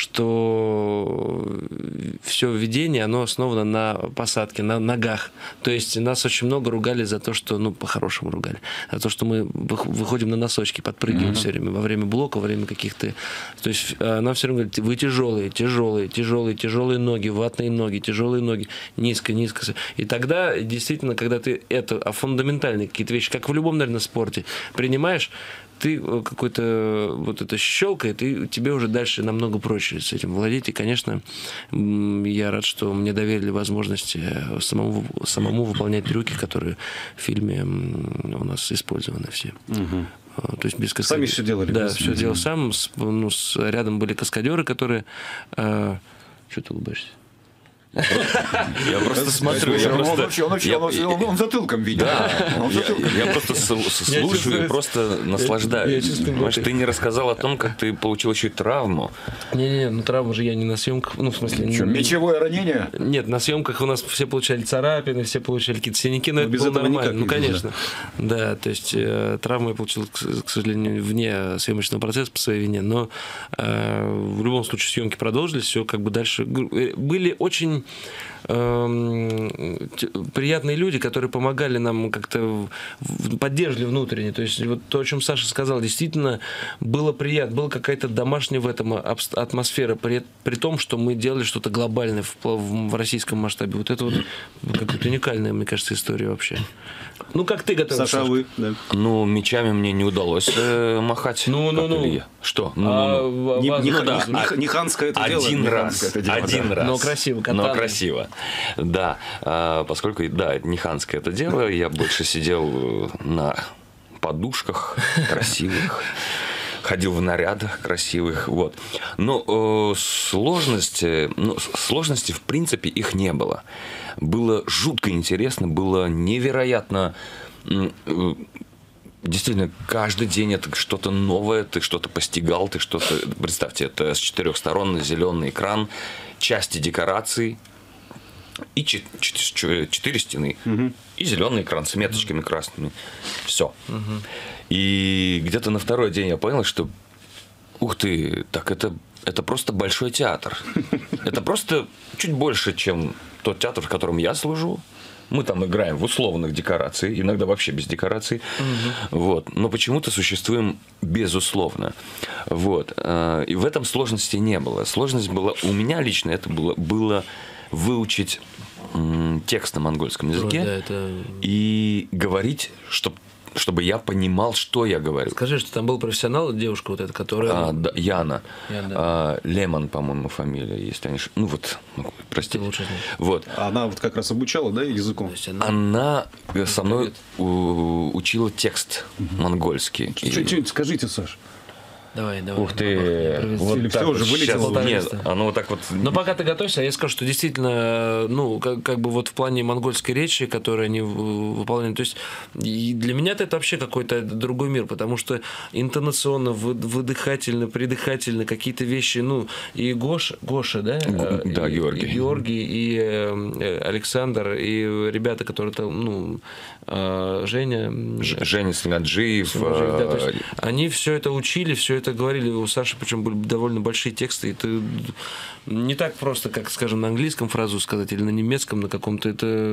S4: что все ведение, оно основано на посадке, на ногах. То есть нас очень много ругали за то, что, ну, по-хорошему ругали, за то, что мы вых- выходим на носочки, подпрыгиваем mm-hmm. все время во время блока, во время каких-то... То есть э, нам все время говорят, вы тяжелые, тяжелые, тяжелые, тяжелые ноги, ватные ноги, тяжелые ноги, низко, низко. И тогда, действительно, когда ты это, а фундаментальные какие-то вещи, как в любом, наверное, спорте, принимаешь, ты какой-то вот это щелкает, и тебе уже дальше намного проще с этим владеть. И, конечно, м, я рад, что мне доверили возможность э, самому, самому выполнять трюки, которые в фильме м, у нас использованы все. А, То есть без каскадеров.
S2: Сами всё делали,
S4: Да,
S2: без-
S4: все делал сам. С- ну, с- рядом были каскадеры, которые... э, Что ты улыбаешься?
S5: Я просто смотрю, я
S3: Он
S5: просто...
S3: вообще- он вообще-
S5: я-
S3: он- он- он затылком видит.
S5: Да,
S3: Он
S5: я,
S3: затылком.
S5: я просто с- с-
S4: Я
S5: слушаю
S4: чувствую-
S5: и просто
S4: я
S5: наслаждаюсь.
S4: чувствую,
S5: Понимаешь,
S4: вот
S5: ты не рассказал о том, как ты получил еще и травму.
S4: Не-не-не, ну травму же я не на съемках, ну в смысле...
S3: Что,
S4: не-
S3: мечевое ранение?
S4: Нет, на съемках у нас все получали царапины, все получали какие-то синяки, но
S2: Ну,
S4: это
S2: без
S4: было
S2: этого
S4: нормально.
S2: никак
S4: Ну,
S2: нельзя.
S4: конечно. Да, то есть э, травму я получил, к, к сожалению, вне съемочного процесса по своей вине, но э, в любом случае съемки продолжились, все как бы дальше. Гру- э, Были очень эм, т- приятные люди, которые помогали нам как-то, в- в- поддерживали внутренне. То есть вот то, о чем Саша сказал, действительно было приятно, была какая-то домашняя в этом обс- атмосфера, при, при том, что мы делали что-то глобальное в, пла- в- в российском масштабе. Вот это вот какая-то уникальная, мне кажется, история вообще. Ну, как ты готовишься?
S2: Саша, а вы? Да.
S5: Ну, мечами мне не удалось э, махать.
S4: Ну, ну,
S5: как
S4: ну.
S5: Илье. Что? Ну,
S4: А,
S5: ну, ну.
S4: в-
S2: Не,
S4: в-
S2: не,
S4: ну
S2: ха-
S4: да.
S2: не- не ханское это дело.
S5: Один
S2: не
S5: раз,
S2: ханское это дело,
S5: один
S2: да.
S5: раз.
S4: Но красиво,
S5: Но
S4: катаной.
S5: красиво. Да, а, поскольку, да, это не ханское это дело, я больше сидел на подушках красивых, ходил в нарядах красивых, вот. Но э, сложности, ну, с- сложности, в принципе, их не было. Было жутко интересно, было невероятно... м, э, Действительно, каждый день это что-то новое, ты что-то постигал, ты что-то... Представьте, это с четырех сторон зеленый экран, части декораций и чет- чет- четыре стены. И зеленый экран с меточками красными. Все. И где-то на второй день я понял, что ух ты, так это, это просто большой театр. Это просто чуть больше, чем тот театр, в котором я служу. Мы там играем в условных декорациях, иногда вообще без декораций. Вот. Но почему-то существуем безусловно. Вот. Э, И в этом сложности не было. Сложность была у меня лично, это было, было выучить м, текст на монгольском языке
S4: Ой, да, это...
S5: и говорить, чтобы чтобы я понимал, что я говорю.
S4: Скажи, что там был профессионал, девушка вот эта, которая...
S5: А, да, Яна.
S4: Яна, да.
S5: А, Лемон, по-моему, фамилия, если они... Ну вот, ну, простите.
S4: Ты лучше знаешь.
S5: Вот.
S2: Она вот как раз обучала, да, языку?
S4: То есть она...
S5: Она со мной у- учила текст монгольский. И-
S2: Что-нибудь скажите, Саш.
S4: Давай, давай.
S5: Ух ты, вот
S2: Или
S5: так
S2: всё,
S5: вот
S2: уже вылетело
S5: щас-
S4: полтора
S5: Нет,
S4: листа.
S5: оно вот так вот...
S4: Но пока ты готовишься, я скажу, что действительно, ну, как, как бы вот в плане монгольской речи, которую они в- выполняют, то есть и для меня это вообще какой-то другой мир, потому что интонационно, вы- выдыхательно, придыхательно, какие-то вещи, ну, и Гоша, Гоша, да?
S5: Г- да,
S4: И-
S5: Георгий.
S4: И Георгий, и э, Александр, и ребята, которые там, ну, э, Женя...
S5: Ж- Женя Сингаджиев.
S4: Да, то есть
S5: э,
S4: они все это учили, все это говорили. У Саши, причем были довольно большие тексты. И это не так просто, как, скажем, на английском фразу сказать или на немецком, на каком-то.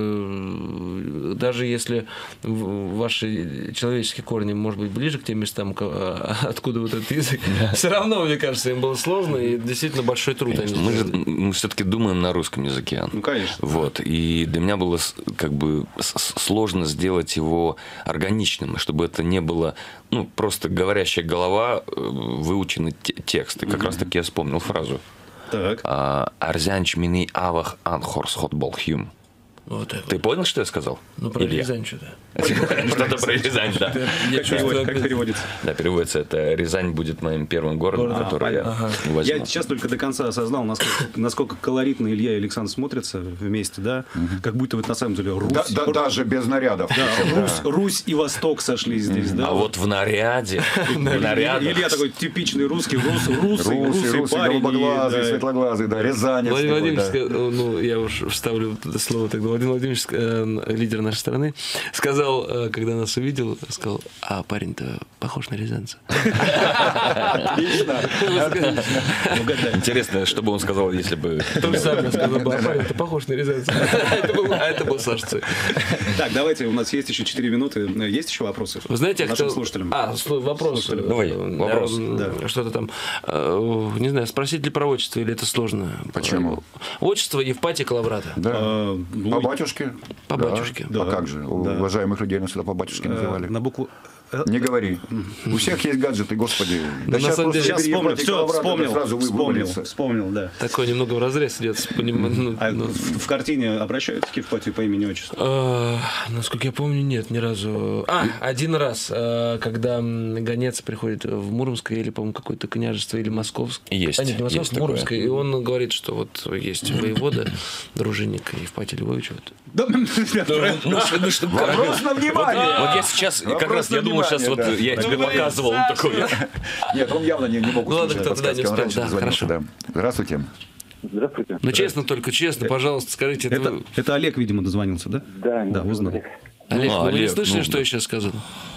S4: Это даже если в- ваши человеческие корни, может быть, ближе к тем местам, ко- откуда вот этот язык, все равно, мне кажется, им было сложно и действительно большой труд. они
S5: Мы же
S4: сделали.
S5: мы все-таки думаем на русском языке.
S2: Ну, конечно.
S5: Вот. И для меня было с- как бы с- с- сложно сделать его органичным, и чтобы это не было, ну, просто говорящая голова, э, выученный те- текст. И как раз таки я вспомнил фразу.
S2: Так.
S5: А, «Арзянч мини авах анхорс хотбол хюм».
S4: Вот так
S5: Ты
S4: вот.
S5: понял, что я сказал?
S4: Ну, про
S5: Илья?
S4: Рязань что-то.
S5: Что-то про Рязань, да.
S4: Я
S2: Как,
S4: чувствую,
S2: перевод- как
S4: опять-
S2: переводится?
S5: Да, переводится это «Рязань будет моим первым городом,
S2: А,
S5: который я
S2: понятно.
S5: возьму».
S2: Я сейчас только до конца осознал, насколько, насколько колоритно Илья и Александр смотрятся вместе, да? Как будто вот на самом деле Русь,
S3: Да, да, даже без нарядов.
S2: да, Русь, Русь и Восток сошлись здесь, да?
S5: А вот в наряде, в
S2: Илья,
S5: нарядах,
S2: Илья такой типичный русский, рус, русый,
S3: Русы,
S2: русый
S3: русы,
S2: парень. и,
S3: голубоглазый,
S2: да,
S3: светлоглазый, да, рязанец.
S4: Владимир
S3: такой,
S4: Владимирович,
S3: да.
S4: сказал, ну, я уж вставлю вот это слово тогда. Владимир Владимирович, э, лидер нашей страны, сказал, э, когда нас увидел, сказал, а парень-то похож на рязанца.
S3: Отлично.
S5: интересно, что бы он сказал, если бы...
S4: То же самое сказал, а парень-то похож на рязанца. Это был- А это был Саша Цой.
S2: Так, давайте, у нас есть еще четыре минуты. Есть еще вопросы?
S4: Вы знаете,
S2: нашим
S4: кто...
S2: слушателям?
S4: А, слу- вопрос.
S2: Слушателям.
S5: Давай,
S4: Э,
S5: вопрос.
S4: м,
S2: Да.
S4: Что-то там. э, Не знаю, спросить ли про отчество, или это сложно?
S3: Почему?
S4: Отчество Евпатия Калаврата.
S3: Да.
S2: А, ну,
S3: По батюшке?
S4: По
S3: Да.
S4: батюшке.
S3: А
S2: Да.
S3: как же? У
S2: Да.
S3: уважаемых людей нас всегда по батюшке
S2: э,
S3: называли.
S2: на букву... э,
S3: Не говори. У всех есть гаджеты, господи. Да
S4: на
S3: щас
S4: самом
S3: просто
S4: деле-
S2: Сейчас
S3: забери
S2: вспомнил,
S3: Евпатий
S2: все,
S3: Калаврат,
S2: вспомнил,
S3: это сразу вы-
S2: вспомнил,
S3: вывалится.
S2: вспомнил, да.
S4: Такой немного в разрез идет. с поним- ну,
S2: А
S4: ну.
S2: в, в картине обращаются к Евпатию по имени отчеству?
S4: Э, Насколько я помню, нет, ни разу. А, один раз, э, когда м, гонец приходит в Муромское или, по-моему, какое-то княжество или Московское.
S5: Есть,
S4: А, нет, не
S5: есть
S4: Московское,
S5: такое.
S4: Муромское. И он говорит, что вот есть воевода, дружинник Евпатий Львович. Вот.
S2: Да,
S5: Ну, что- ну, что-
S3: Вопрос на внимание!
S5: Вот я сейчас, как
S3: Вопрос
S5: раз,
S3: на
S5: я думаю, сейчас вот
S3: внимание, да.
S5: я тебе показывал, он такой...
S3: Нет, он явно не, не мог
S4: Ну ладно,
S3: услышать
S4: кто-то, да, не
S3: подсказки, он
S4: успел,
S3: раньше
S4: да,
S3: дозвонился,
S4: хорошо.
S3: да. Здравствуйте.
S6: Здравствуйте.
S4: Ну, честно, только честно, пожалуйста, скажите, это,
S2: Это,
S4: вы-
S2: это Олег, видимо, дозвонился, да?
S6: Да,
S2: Да, узнал.
S4: Олег,
S5: Ну,
S4: вы не
S5: Олег,
S4: слышали,
S5: ну,
S4: что
S5: да.
S4: я сейчас сказал?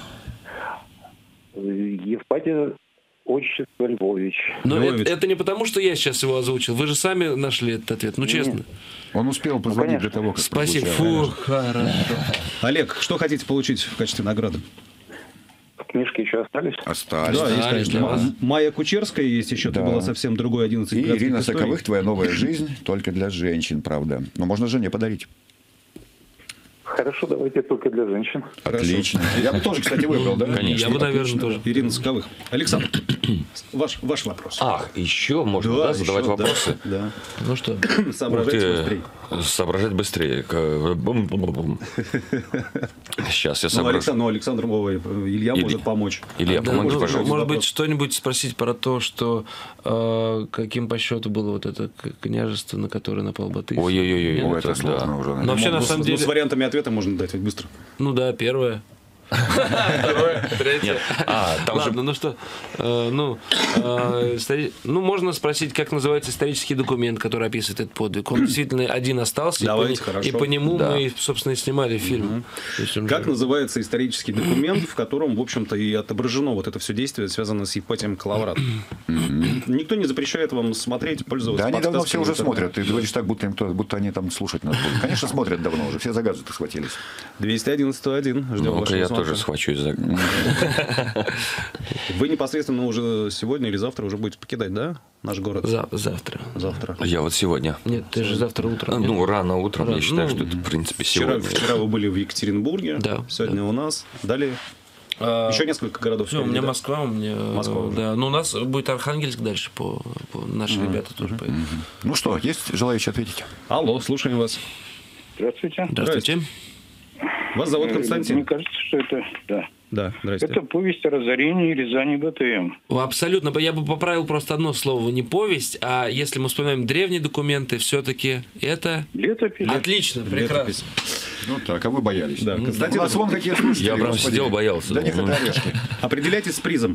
S6: Евпатия, отчество Львович.
S4: Но
S2: Львович.
S4: это, это не потому, что я сейчас его озвучил. Вы же сами нашли этот ответ. Ну, честно.
S3: Он успел позвонить
S6: конечно.
S3: до того, как
S4: Спасибо.
S3: прозвучало.
S4: Фу, хорошо.
S2: Олег, что хотите получить в качестве награды?
S6: Книжки еще остались?
S3: Остались.
S2: Да,
S4: Да,
S2: есть, конечно.
S4: для вас.
S2: М- Майя Кучерская есть еще,
S3: Да.
S2: ты была совсем другой, одиннадцать
S3: И
S2: городских
S3: Ирина
S2: историй.
S3: Соковых «Твоя новая жизнь» только для женщин, правда. Но можно жене подарить.
S6: Хорошо, давайте только для женщин.
S3: Отлично. Я бы тоже, кстати, выбрал, да?
S5: Конечно.
S4: Я бы, наверное, тоже.
S2: Ирина Соковых. Александр, ваш, ваш вопрос.
S5: Ах, еще можно, да, задавать
S2: еще, да,
S5: вопросы?
S2: Да.
S4: Ну что?
S2: Соображайте
S5: Ух ты,
S2: быстрее.
S5: Соображать быстрее. К- бум-бум-бум. Сейчас я
S2: Ну,
S5: соображу.
S2: Александр, ну, Александр, ой, Илья
S5: Или-
S2: может помочь.
S5: Илья,
S4: Да,
S5: помоги,
S4: может,
S5: пожалуйста.
S4: может быть,
S2: Вопрос.
S4: что-нибудь спросить про то, что э, каким по счету было вот это к- княжество, на которое напал Батый.
S5: Ой-ой-ой,
S3: О,
S5: вот
S3: это
S5: это
S3: сложно
S5: да.
S3: уже.
S4: Но
S3: наверное.
S4: вообще, на
S2: Ну,
S4: самом
S2: с,
S4: деле...
S2: ну, с вариантами ответа можно дать вот быстро.
S4: Ну да, первое. Второе, третье.
S5: Нет, а, там же...
S4: Ладно, ну что, э, ну, э, истори- ну, можно спросить, как называется исторический документ, который описывает этот подвиг. Он действительно один остался, и по
S2: Давайте,
S4: не-
S2: хорошо.
S4: и по нему
S5: Да.
S4: мы, собственно, и снимали фильм. То есть он
S2: Как
S4: же-
S2: называется исторический документ, в котором, в общем-то, и отображено вот это все действие, связанное с Евпатием Калавратом? Никто не запрещает вам смотреть, пользоваться
S3: Да, они давно
S2: подсказками
S3: все уже
S2: интернета.
S3: смотрят. Ты говоришь так, будто, им кто, будто они там слушать нас будут. Конечно, смотрят давно уже. Все за гаджеты схватились.
S2: двести одиннадцать сто один. Ждем
S5: Ну-ка,
S2: вашего
S5: я
S2: звонка.
S5: тоже схвачусь за...
S2: Вы непосредственно уже сегодня или завтра уже будете покидать, да, наш город?
S4: За- завтра.
S2: Завтра.
S5: Я вот сегодня.
S4: Нет, ты же завтра утром.
S5: Ну, рано утром,
S4: Рано.
S5: я считаю,
S4: Ну,
S5: что это, в принципе,
S2: Вчера,
S5: сегодня.
S2: вчера вы были в Екатеринбурге,
S4: Да,
S2: сегодня у нас. Далее еще несколько городов.
S4: Все, у
S2: впереди,
S4: меня
S2: да?
S4: Москва, у меня...
S2: Москва уже.
S4: Да, ну у нас будет Архангельск дальше, по, по наши ребята тоже поедут.
S3: Ну что, есть желающие ответить?
S2: Алло, слушаем вас.
S9: Здравствуйте.
S4: Здравствуйте.
S2: Вас зовут
S9: Мне
S2: Константин?
S9: кажется, что это, да.
S2: Да, здрасте.
S9: Это повесть о разорении Рязани БТМ.
S4: Абсолютно. Я бы поправил просто одно слово. Не повесть, а если мы вспоминаем древние документы, все-таки это...
S9: Летопись.
S4: Отлично, прекрасно.
S3: Ну так, а вы боялись.
S2: Да,
S3: У
S2: Константин,
S3: нас вон какие слушатели.
S5: Я прям
S3: господи.
S5: сидел, боялся.
S3: Да них
S5: Ну,
S3: это орешки.
S2: определяйтесь с призом.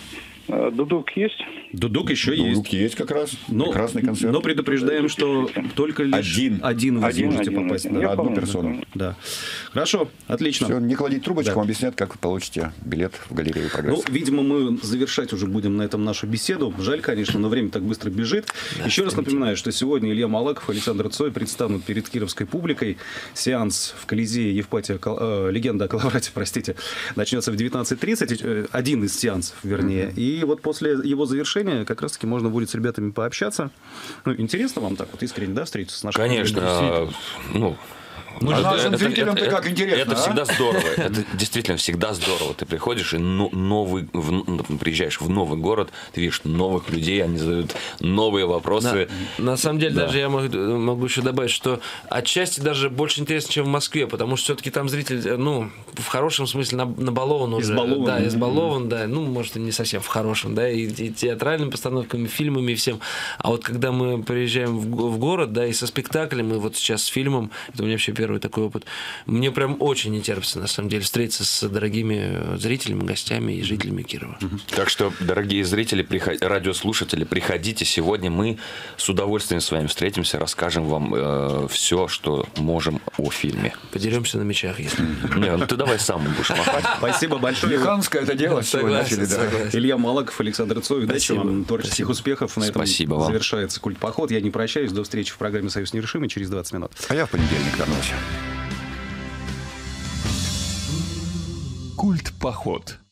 S9: А, Дудук есть?
S2: Дудук еще
S3: Ну,
S2: есть.
S3: руки есть как раз.
S2: Но,
S3: Прекрасный концерт.
S2: но предупреждаем, что только лишь
S3: Один.
S2: один вы
S9: Один,
S2: сможете
S9: один,
S2: попасть.
S9: один.
S2: Да.
S9: Я
S3: Одну
S9: помню,
S3: персону.
S2: Да. Хорошо, отлично.
S3: Все, не кладите трубочку,
S2: Да.
S3: вам объяснят, как вы получите билет в галерею
S2: Ну,
S3: «Прогресс».
S2: видимо, мы завершать уже будем на этом нашу беседу. Жаль, конечно, но время так быстро бежит. Еще раз напоминаю, что сегодня Илья Малаков и Александр Цой представят перед кировской публикой. Сеанс в Колизее Евпатия, Кал- э, легенда о Калаврате, простите, начнется в девятнадцать тридцать. э, Один из сеансов, вернее. И вот после его завершения как раз-таки можно будет с ребятами пообщаться. Ну, интересно вам так вот искренне, да, встретиться с нашими
S5: Конечно, а, ну...
S3: Ну,
S5: это-
S3: нашим
S5: это-
S3: зрителям-то
S5: это-
S3: как интересно,
S5: Это
S3: а?
S5: всегда здорово. Это действительно всегда здорово. Ты приходишь и но- новый, в- ну, приезжаешь в новый город, ты видишь новых людей, они задают новые вопросы.
S4: На, на самом деле,
S5: Да.
S4: даже я могу, могу еще добавить, что отчасти даже больше интересно, чем в Москве, потому что все-таки там зритель, ну, в хорошем смысле наб- набалован уже.
S2: Избалован.
S4: Да, избалован, да. Ну, может, и не совсем в хорошем, да, и, и театральными постановками, фильмами и всем. А вот когда мы приезжаем в, го- в город, да, и со спектаклем, и вот сейчас с фильмом, это у меня вообще первый такой опыт, мне прям очень не терпится, на самом деле, встретиться с дорогими зрителями, гостями и жителями Кирова.
S5: Так что, дорогие зрители, приход- радиослушатели, приходите сегодня. Мы с удовольствием с вами встретимся, расскажем вам э, все, что можем о фильме.
S4: Подеремся на мечах, если...
S5: Не, ну ты давай сам будешь махать.
S2: Спасибо большое.
S3: Механское это дело. Все,
S4: Согласен,
S3: начали, да.
S4: согласен.
S2: Илья Малаков, Александр Цой. Удачи
S4: Спасибо.
S2: вам, творческих
S4: Спасибо.
S2: успехов. На этом
S5: Спасибо вам.
S2: завершается «Культ Поход». Я не прощаюсь. До встречи в программе «Союз нерешимый» через двадцать минут.
S3: А я в понедельник вернусь.
S1: Культ Поход.